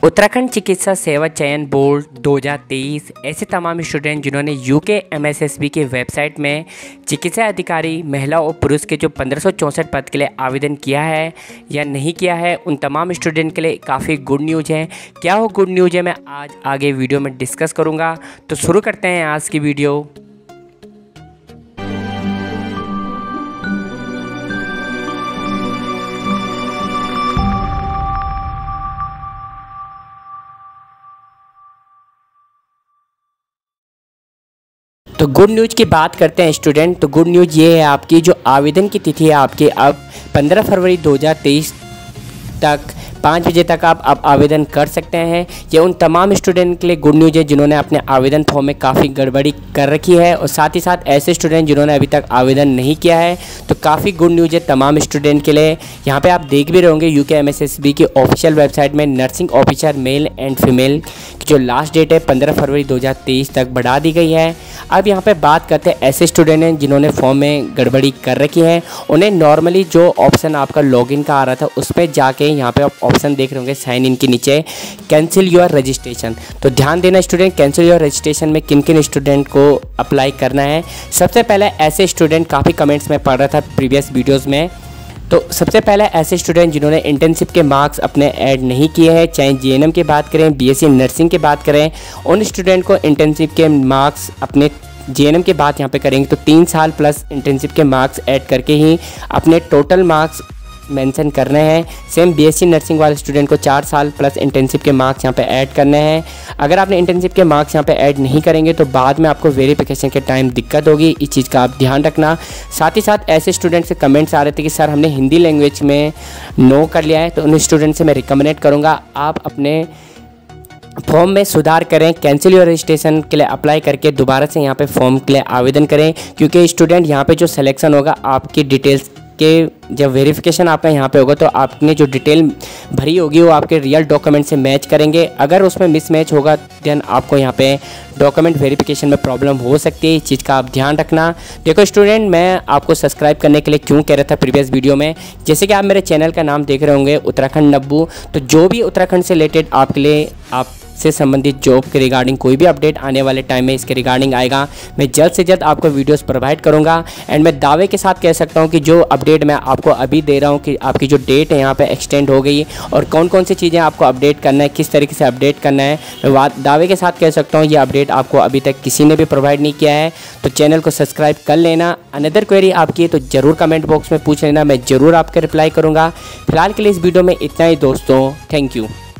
उत्तराखंड चिकित्सा सेवा चयन बोर्ड 2023 ऐसे तमाम स्टूडेंट जिन्होंने यूके एमएसएसबी के वेबसाइट में चिकित्सा अधिकारी महिला और पुरुष के जो 1564 पद के लिए आवेदन किया है या नहीं किया है, उन तमाम स्टूडेंट के लिए काफ़ी गुड न्यूज़ है। क्या वो गुड न्यूज़ है मैं आज आगे वीडियो में डिस्कस करूँगा। तो शुरू करते हैं आज की वीडियो। तो गुड न्यूज़ की बात करते हैं स्टूडेंट। तो गुड न्यूज़ ये है आपकी जो आवेदन की तिथि है आपकी अब 15 फरवरी 2023 तक 5 बजे तक आप अब आवेदन कर सकते हैं। ये उन तमाम स्टूडेंट के लिए गुड न्यूज़ है जिन्होंने अपने आवेदन फॉर्म में काफ़ी गड़बड़ी कर रखी है, और साथ ही साथ ऐसे स्टूडेंट जिन्होंने अभी तक आवेदन नहीं किया है। तो काफ़ी गुड न्यूज़ है तमाम स्टूडेंट के लिए। यहाँ पे आप देख भी रहे होंगे यूके एमएसएसबी की ऑफिशियल वेबसाइट में nursing officer male and female की जो लास्ट डेट है 15 फरवरी 2023 तक बढ़ा दी गई है। अब यहाँ पे बात करते हैं ऐसे स्टूडेंट हैं जिन्होंने फॉर्म में गड़बड़ी कर रखी है। उन्हें नॉर्मली जो ऑप्शन आपका लॉगिन का आ रहा था उस पर जाके यहाँ पे आप ऑप्शन देख रहे होंगे साइन इन के नीचे कैंसिल योर रजिस्ट्रेशन। तो ध्यान देना स्टूडेंट, कैंसिल योर रजिस्ट्रेशन में किन किन स्टूडेंट को अप्लाई करना है। सबसे पहले ऐसे स्टूडेंट, काफ़ी कमेंट्स में पढ़ रहा था प्रीवियस वीडियोज़ में, तो सबसे पहले ऐसे स्टूडेंट जिन्होंने इंटर्नशिप के मार्क्स अपने ऐड नहीं किए हैं, चाहे जीएनएम की बात करें, बीएससी नर्सिंग की बात करें, उन स्टूडेंट को इंटर्नशिप के मार्क्स अपने जीएनएम की बात यहाँ पे करेंगे तो 3 साल प्लस इंटर्नशिप के मार्क्स ऐड करके ही अपने टोटल मार्क्स मेंशन करने हैं। सेम बीएससी नर्सिंग वाले स्टूडेंट को 4 साल प्लस इंटर्नशिप के मार्क्स यहाँ पे ऐड करने हैं। अगर आपने इंटर्नशिप के मार्क्स यहाँ पे ऐड नहीं करेंगे तो बाद में आपको वेरिफिकेशन के टाइम दिक्कत होगी, इस चीज़ का आप ध्यान रखना। साथ ही साथ ऐसे स्टूडेंट से कमेंट्स आ रहे थे कि सर हमने हिंदी लैंग्वेज में नो कर लिया है, तो उन स्टूडेंट से मैं रिकमेंड करूँगा आप अपने फॉर्म में सुधार करें, कैंसिल योर रजिस्ट्रेशन के लिए अप्लाई करके दोबारा से यहाँ पे फॉर्म के लिए आवेदन करें, क्योंकि स्टूडेंट यहाँ पे जो सिलेक्शन होगा आपकी डिटेल्स के जब वेरिफिकेशन आपका यहाँ पे होगा तो आपने जो डिटेल भरी होगी वो आपके रियल डॉक्यूमेंट से मैच करेंगे। अगर उसमें मिसमैच होगा देन आपको यहाँ पे डॉक्यूमेंट वेरिफिकेशन में प्रॉब्लम हो सकती है, इस चीज़ का आप ध्यान रखना। देखो स्टूडेंट, मैं आपको सब्सक्राइब करने के लिए क्यों कह रहा था प्रीवियस वीडियो में, जैसे कि आप मेरे चैनल का नाम देख रहे होंगे उत्तराखंड नब्बू, तो जो भी उत्तराखंड से रिलेटेड आपके लिए आप से संबंधित जॉब के रिगार्डिंग कोई भी अपडेट आने वाले टाइम में इसके रिगार्डिंग आएगा, मैं जल्द से जल्द आपको वीडियोस प्रोवाइड करूंगा। एंड मैं दावे के साथ कह सकता हूं कि जो अपडेट मैं आपको अभी दे रहा हूं कि आपकी जो डेट है यहां पे एक्सटेंड हो गई और कौन कौन सी चीज़ें आपको अपडेट करना है, किस तरीके से अपडेट करना है, मैं दावे के साथ कह सकता हूँ ये अपडेट आपको अभी तक किसी ने भी प्रोवाइड नहीं किया है। तो चैनल को सब्सक्राइब कर लेना। अनदर क्वेरी आपकी है तो ज़रूर कमेंट बॉक्स में पूछ लेना, मैं ज़रूर आपका रिप्लाई करूँगा। फिलहाल के लिए इस वीडियो में इतना ही दोस्तों, थैंक यू।